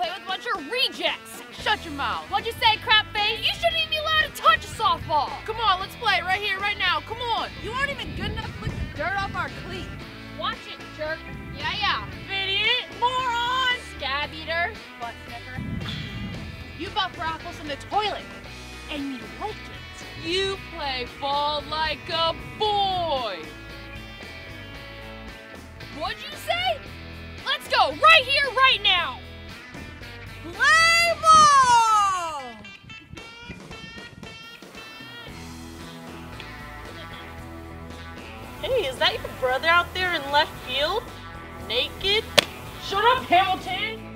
play with a bunch of rejects. Shut your mouth. What'd you say, crap face? You shouldn't even be allowed to touch a softball. Come on, let's play right here, right now. Come on. You aren't even good enough to lick the dirt off our cleats. Watch it, jerk. Yeah. Idiot. Moron. Scab eater. Butt sniffer. You bought for apples in the toilet, and you like it. You play ball like a boy. What'd you say? Let's go right here, right now. Play ball! Hey, is that your brother out there in left field? Naked? Shut up, Hamilton.